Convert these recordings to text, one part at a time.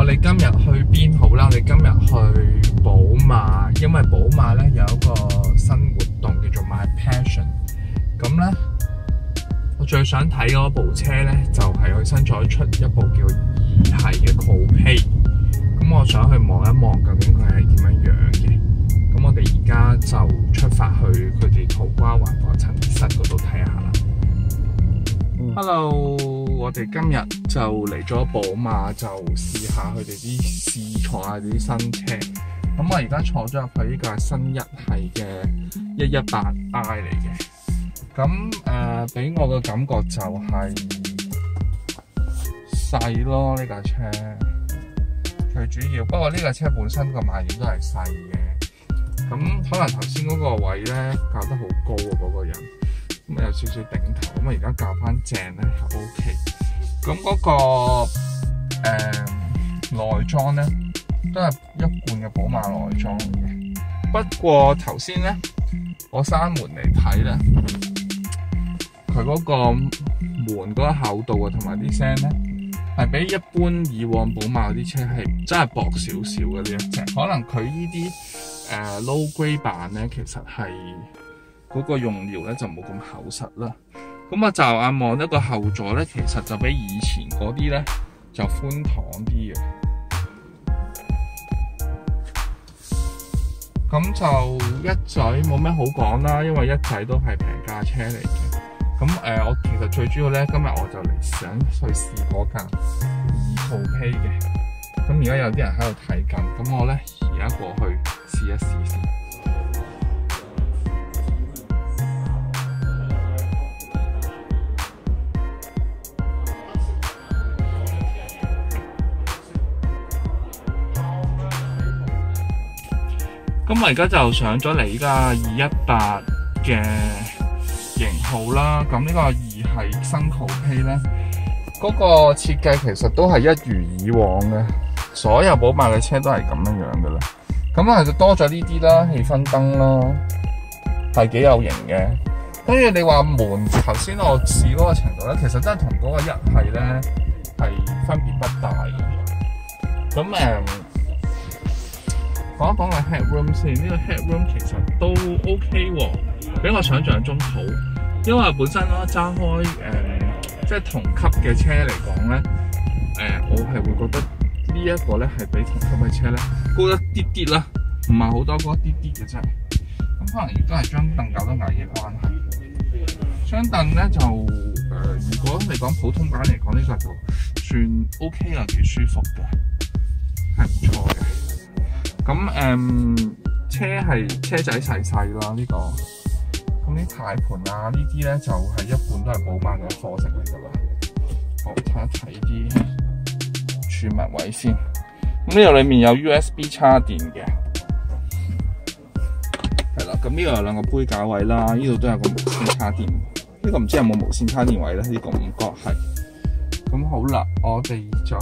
我哋今日去邊好啦？我哋今日去寶馬，因為寶馬咧有一個新活動叫做 My Passion。咁咧，我最想睇嗰部車咧，就係佢新再出一部叫2系嘅 Coupe。咁我想去望一望究竟佢係點樣樣嘅。咁我哋而家就出發去佢哋土瓜灣個陳列室嗰度睇下啦。Hello， 我哋今日就嚟咗寶馬，就試下佢哋啲試坐下啲新車。咁我而家坐咗入去呢架新一系嘅118i 嚟嘅。咁俾我嘅感覺就係細咯，呢架車最主要。不過呢架車本身個賣點都係細嘅。咁可能頭先嗰個位咧校得好高啊，嗰個人。咁有少少頂頭，咁而家校翻正咧就 OK。咁嗰個內裝咧都係一貫嘅寶馬內裝嘅。不過頭先咧我閂門嚟睇咧，佢嗰個門嗰個厚度啊，同埋啲聲咧係比一般以往寶馬嗰啲車係真係薄少少嘅呢一隻。可能佢呢啲low grade 版咧，其實係嗰個用料咧就冇咁厚實啦。咁啊驟眼望一個後座咧，其實就比以前嗰啲咧就寬敞啲嘅。咁就一仔冇咩好講啦，因為一仔都係平價車嚟嘅。咁我其實最主要咧，今日我就嚟想去試嗰架2Coupe嘅。咁而家有啲人喺度睇緊，咁我咧而家過去試一試先。咁我而家就上咗嚟依家218嘅型號啦。咁呢個2系新 Coupe咧，嗰個設計其實都係一如以往嘅，所有寶馬嘅車都係咁樣樣噶啦。咁啊就多咗呢啲啦，氣氛燈啦，係幾有型嘅。跟住你話門，頭先我試嗰個程度咧，其實真係同嗰個1系咧係分別不大嘅。咁講一講個 headroom 先，呢個 headroom 其實都 OK 喎，比我想象中好。因為本身啦揸開即係同級嘅車嚟講咧，我係會覺得呢一個咧係比同級嘅車咧高一啲啲啦，唔係好多高一啲啲嘅啫。咁可能亦都係張凳較得矮嘅關係。張凳咧就如果你講普通版嚟講，呢個就算 OK 啦，幾舒服嘅，係唔錯嘅。咁車仔細細啦呢個，咁啲軚盤啊呢啲咧就係一般都係寶馬嘅貨色嚟噶啦。我睇一睇啲儲物位先。咁呢度裏面有 USB 插電嘅，係啦。咁呢度有兩個杯架位啦，呢度都有個無線插電。呢個唔知有冇無線插電位咧？呢個唔覺係。咁好啦，我哋就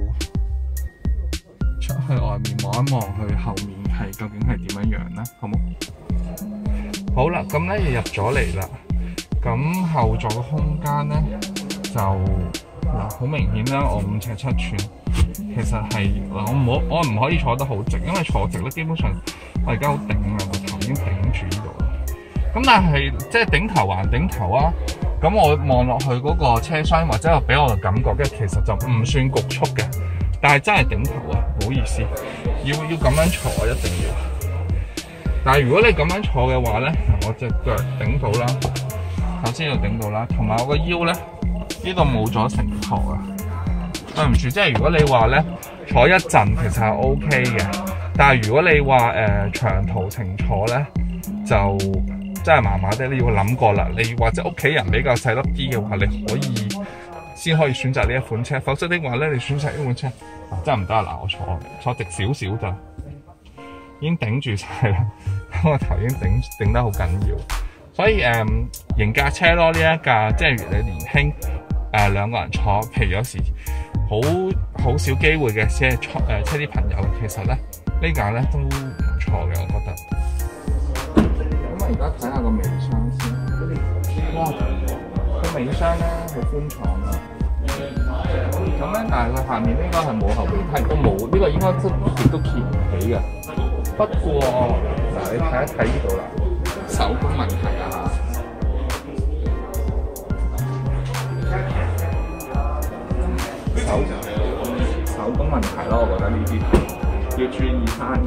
出去外面望一望，佢後面係究竟係點樣樣咧？好冇？好啦，咁咧入咗嚟啦。咁後座嘅空間咧就好明顯啦，我5尺7寸，其實係我唔可以坐得好直，因為坐直咧基本上我而家好頂啊，個頭已經頂住呢度啦。咁但係即係頂頭還頂頭啊！咁我望落去嗰個車廂或者俾我嘅感覺咧，其實就唔算局促嘅。但係真係頂頭啊，唔好意思，要咁樣坐一定要。但係如果你咁樣坐嘅話咧，我隻腳頂到啦，頭先又頂到啦，同埋我個腰咧呢度冇咗承托啊。對唔住，即係如果你話咧坐一陣其實係 OK 嘅，但係如果你話長途程坐咧就真係麻麻地，你要諗過啦。你或者屋企人比較細粒啲嘅話，你可以先可以選擇呢一款車，否則的話咧，你選擇呢款車真係唔得啊！嗱，我坐直少少咋，已經頂住晒啦，我頭已經頂得好緊要，所以型格車咯，呢一架即係如你年輕兩個人坐，譬如有時好少機會嘅車啲朋友，其實咧呢架咧都唔錯嘅，我覺得。咁我而家睇下個尾箱先，哇！個尾箱咧好寬敞啊！ 咁咧，但係佢下面應該係冇後備梯，都冇呢個應該亦都揭唔起嘅。不過嗱，你睇一睇呢度啦，手工問題啊，手工問題咯，我覺得呢啲要注意翻。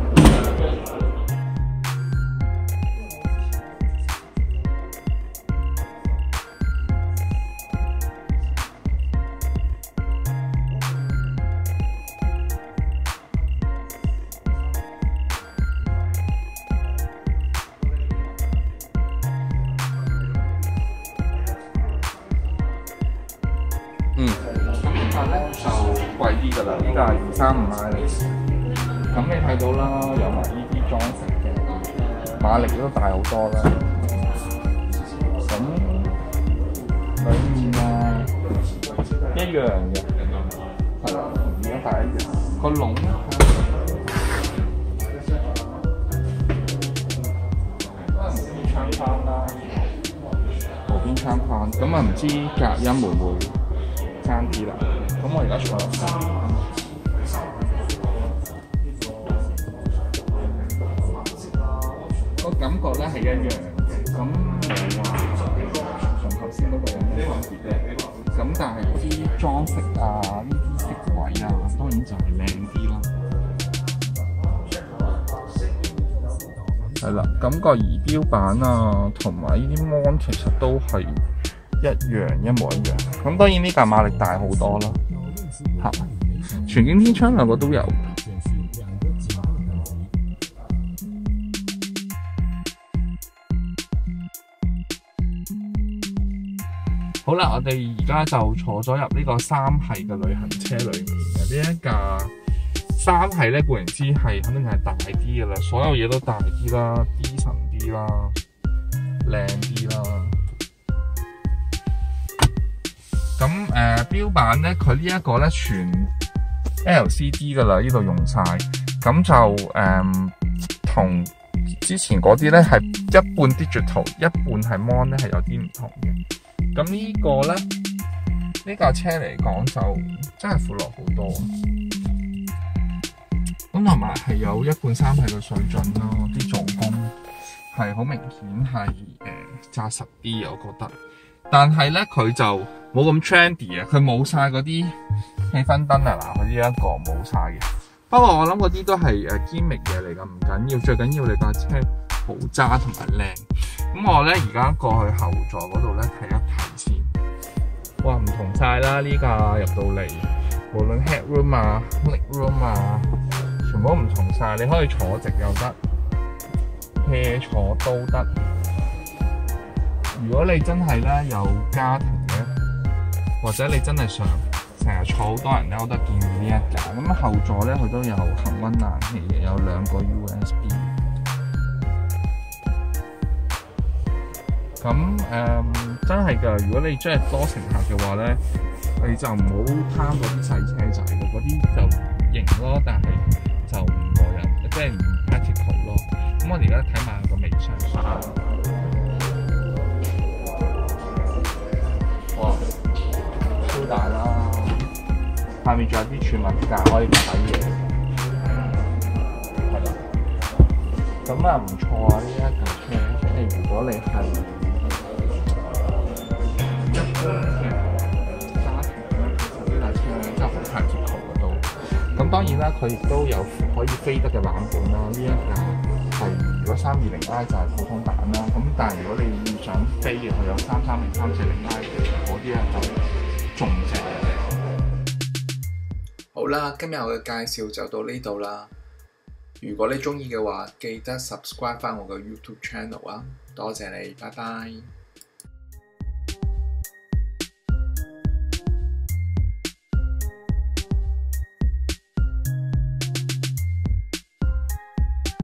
咁呢個咧就貴啲㗎啦，呢個係235馬力。咁你睇到啦，有埋呢啲裝飾嘅，馬力都大好多啦。咁裡面啊一樣嘅，係啦，同而家大一樣。個籠窗框啦，無邊窗框，咁啊唔知隔音會唔會爭啲啦？咁我而家坐落去，個感覺咧係一樣嘅，咁冇話同頭先嗰個有咩分別咧？咁但係啲裝飾啊，呢啲飾位啊，當然就係靚啲啦。係啦，咁個儀表板啊，同埋呢啲 mon 其實都係一模一樣。咁當然呢架馬力大好多啦，嚇！全景天窗兩個都有。好啦，我哋而家就坐咗入呢個3系嘅旅行車裏面嘅呢一架。3系咧，固然之係肯定係大啲嘅啦，所有嘢都大啲啦，D 層啲啦，靚啲啦。咁標板咧，佢呢一個咧全 LCD 嘅啦，呢度用晒。咁就同之前嗰啲咧係一半 digital， 一半係 mon 咧係有啲唔同嘅。咁呢個咧呢架車嚟講就真係闊落好多。咁同埋係有1貫3系嘅水準咯，啲做工係好明顯係紮實啲，我覺得。但係咧佢就冇咁 trendy 啊，佢冇晒嗰啲氣氛燈啊，嗱佢呢一個冇晒嘅。不過我諗嗰啲都係gimmick嘢嚟㗎，唔緊要，最緊要你架車好揸同埋靚。咁我咧而家過去後座嗰度咧睇一睇先。哇，唔同晒啦！呢架入到嚟，無論 headroom 啊、legroom 啊。全部都唔同晒，你可以坐直又得，斜坐都得。如果你真係咧有家庭嘅，或者你真係想成日坐好多人咧，我都建議呢一架。咁後座咧佢都有恆溫冷氣嘅，有2個 USB。咁真係㗎，如果你真係多乘客嘅話咧，你就唔好貪嗰啲細車仔嘅，嗰啲就型咯，但係就唔過癮，即係唔 practical 咯。咁我哋而家睇埋個尾箱。哇，超大啦！下面仲有啲儲物架可以擺嘢，係啦。咁啊唔錯啊！呢一架車，即係如果你係一般嘅家庭咧，其實呢架車真係好 practical 嘅都。咁當然啦，佢亦都有可以飛得嘅版本啦。呢一架係如果320i 就係普通版啦。咁但係如果你想飛嘅，佢有330、340i 嗰啲咧就仲正。 好啦，今日我嘅介紹就到呢度啦。如果你中意嘅話，記得 subscribe 翻我嘅 YouTube channel 啊！多謝你，拜拜。